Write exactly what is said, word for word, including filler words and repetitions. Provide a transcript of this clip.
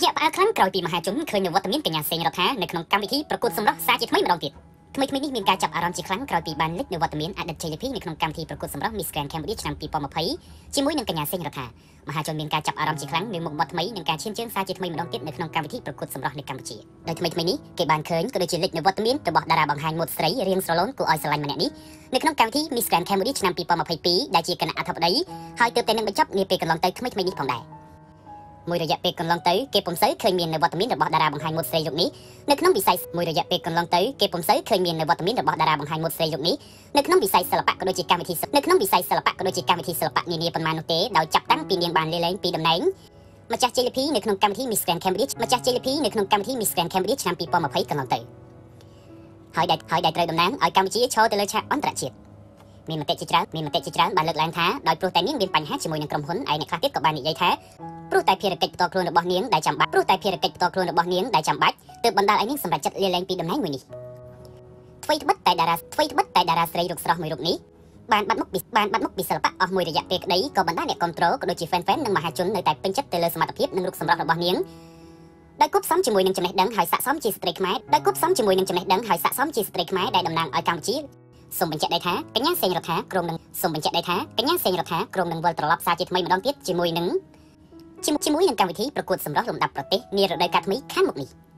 ជាក់ផ្អើលខ្លាំងក្រោយពីមហាជនឃើញនៅវត្តមានកញ្ញាសេងរដ្ឋានៅក្នុងកម្មវិធីប្រកួតសម្រស់សារជាថ្មីម្ដងទៀតថ្មីថ្មីនេះមានការចាប់អារម្មណ៍ជាខ្លាំងក្រោយពីបានលេចនៅវត្តមានអតីត J L P នៅក្នុងកម្មវិធីប្រកួតសម្រស់ Miss Grand Cambodia ឆ្នាំtwo thousand twentyជាមួយនឹងកញ្ញាសេងរដ្ឋាមហាជនមានការចាប់អារម្មណ៍ជាខ្លាំងនៅមុខមាត់ថ្មីនឹងការឈានជើងសារជាថ្មីម្ដងទៀតនៅក្នុងកម្មវិធីប្រកួតសម្រស់នៅកម្ពុជាដោយថ្មីថ្មីនេះគេបានឃើញក៏ដូចជាលេចនៅវត្តមានរបស់តារាបង្ហាញម៉ូដស្រីរៀងស្រឡូនគួរឲ្យស្រឡាញ់ម្នាក់នេះនៅក្នុងកម្មវិធី Miss Grand Cambodia ឆ្នាំtwo thousand twenty-twoដែលជាគណៈអធិបតីហើយទើបតែនឹងបញ្ចប់នាពេលកន្លងទៅថ្មីថ្មីនេះផងដែរមួយរយៈពេលកន្លងទៅគេពុំសូវឃើញមាននៅវត្តមានរបស់តារាបង្ហាញម៉ូដស្រីយុគនេះនៅក្នុងវិស័យមួយរយៈពេលកន្លងទៅគេពុំសូវឃើញមាននៅវត្តមានរបស់តារាបង្ហាញម៉ូដស្រីយុគនេះនៅក្នុងវិស័យសិល្បៈក៏ដូចជាកម្មវិធីនៅក្នុងវិស័យសិល្បៈក៏ដូចជាកម្មវិធីសិល្បៈនានាប៉ុន្មាននោះទេដោយចាប់តាំងពីនាងបានលេលែងពីតំណែងម្ចាស់ J L P នៅក្នុងកម្មវិធី Miss Grand Cambodia ម្ចាស់ J L P នៅក្នុងកម្មវិធី Miss Grand Cambodia ឆ្នាំtwo thousand twentyកន្លងទៅហើយដែលហើយដែលត្រូវតំណាងឲ្យកម្ពុជាឈរទៅលើឆាកអន្តរជាតិមានមតិជាច្រើនមានមតិជាច្រើនបានលើកឡើងថាដោយព្រោះតែនាងមានបញ្ហាជាមួយនឹងក្រុមហ៊ុនឯអ្នកខ្លះទៀតក៏បាននិយាយថាព្រោះតែភារកិច្ចផ្ទាល់ខ្លួនរបស់នាងដែលចាំបាច់ព្រោះតែភារកិច្ចផ្ទាល់ខ្លួនរបស់នាងដែលចាំបាច់ទើបបណ្ដាលឲ្យនាងសម្រេចចិត្តលាលែងពីតំណែងមួយនេះអ្វីត្បិតតែតារាអ្វីត្បិតតែតារាស្រីរូបស្រស់មួយរូបនេះបានបាត់មុខពីបានបាត់មុខពីសិល្បៈអស់មួយរយៈពេលក្តីក៏បណ្ដាលអ្នកគ្រប់គ្រងក៏ដូចជា fan fan និងមហាជននៅតែពេញចិត្តទៅលើសមត្ថភាពនិងរូបសម្រស់របស់នាងដែលគប់សំជាមួយនឹងចំណេះដឹងហើយស័ក្តិសមជាស្ត្រីខ្មែរដែលគប់សំជាមួយនឹងចំណេះដឹងហើយស័ក្តិសមជាស្ត្រីខ្មែរដែលតំណាងឲ្យកម្ពុជាសូមបញ្ជាក់ដែរថាកញ្ញាសេងរដ្ឋាក្រុមនឹងសូមបញ្ជាក់ដែរថាកញ្ញាសេងរដ្ឋាក្រុមនឹងវិលត្រឡប់សារជាថ្មីម្ដងទៀតជាមួយនឹងជាមួយនឹងកម្មវិធីប្រកួតសម្រស់លំដាប់ប្រទេសនារដូវកាលថ្មីខាងមុខនេះ